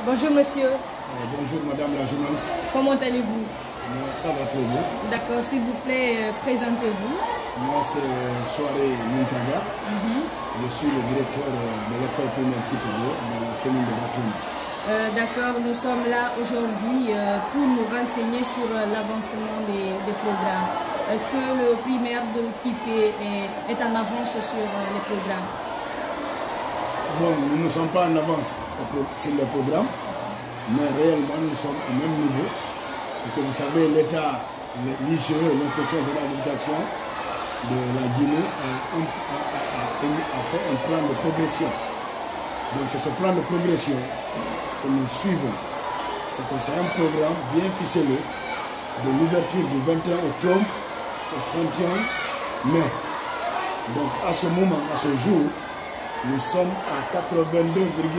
Bonjour monsieur. Bonjour madame la journaliste. Comment allez-vous? Moi, ça va très bien. D'accord, s'il vous plaît, présentez-vous. Moi c'est Soirée Muntaga. Je suis le directeur de l'école primaire Kipolo dans la commune de Ratouna. D'accord, nous sommes là aujourd'hui pour nous renseigner sur l'avancement des programmes. Est-ce que le primaire de Kipé est en avance sur les programmes? Bon, nous ne sommes pas en avance sur les programmes, mais réellement nous sommes au même niveau. Et que vous savez, l'État, l'IGE, l'Inspection générale de l'éducation de la Guinée a fait un plan de progression. Donc c'est ce plan de progression que nous suivons. C'est un programme bien ficelé de l'ouverture du 21 octobre au 31 mai. Donc à ce moment, à ce jour, nous sommes à 82,62%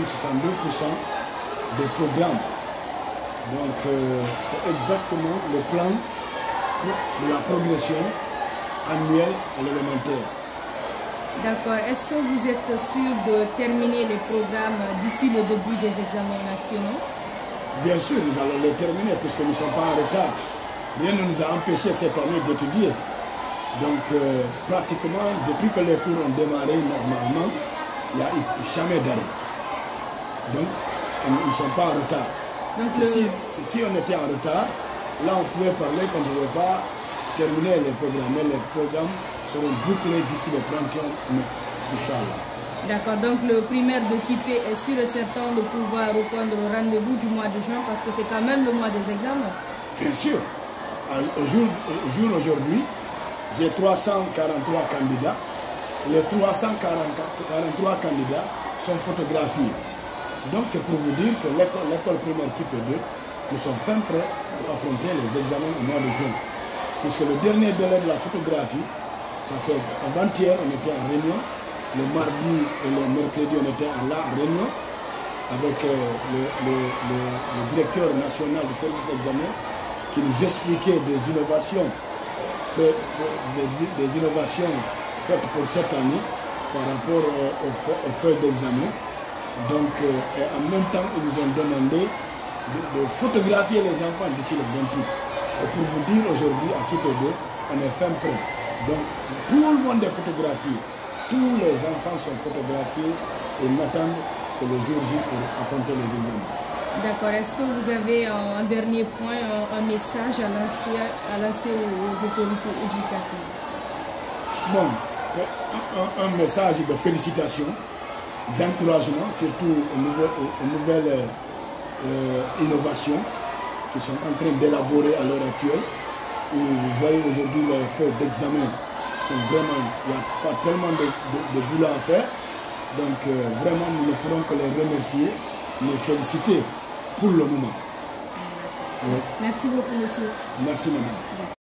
des programmes. Donc c'est exactement le plan de la progression annuelle à l'élémentaire. D'accord. Est-ce que vous êtes sûr de terminer les programmes d'ici le début des examens nationaux? Bien sûr, nous allons les terminer puisque nous ne sommes pas en retard. Rien ne nous a empêché cette année d'étudier. Donc pratiquement, depuis que les cours ont démarré normalement, il n'y a eu jamais d'arrêt. Donc nous ne sommes pas en retard. Donc si on était en retard, là on pouvait parler qu'on ne pouvait pas terminer les programmes. Mais les programmes seront bouclés d'ici le 31 mai, Inch'Allah. D'accord, donc le primaire de Kipé est sûr et certain de pouvoir reprendre le rendez-vous du mois de juin parce que c'est quand même le mois des examens. Bien sûr. Au jour aujourd'hui, j'ai 343 candidats. Les 343 candidats sont photographiés. Donc c'est pour vous dire que l'école primaire Kipé 2, nous sommes fin prêts pour affronter les examens au mois de juin. Puisque le dernier délai de la photographie, ça fait avant-hier, on était en réunion. Le mardi et le mercredi, on était là en réunion avec le directeur national du service d'examen qui nous expliquait des innovations faites pour cette année par rapport aux feuilles d'examen. Donc, et en même temps, ils nous ont demandé de photographier les enfants d'ici le 20 août. Et pour vous dire, aujourd'hui, à Kipé 2, on est fin prêt. Donc, tout le monde est photographié. Tous les enfants sont photographiés et n'attendent que le jour J pour affronter les examens. D'accord. Est-ce que vous avez un dernier point, un message à lancer aux autorités éducatives? Bon, un message de félicitations, d'encouragement, surtout aux nouvelles innovations qui sont en train d'élaborer à l'heure actuelle. Où vous voyez aujourd'hui les feuilles d'examen sont vraiment, il n'y a pas tellement de boulot à faire. Donc vraiment nous ne pourrons que les remercier, les féliciter pour le moment. Merci beaucoup monsieur. Merci madame.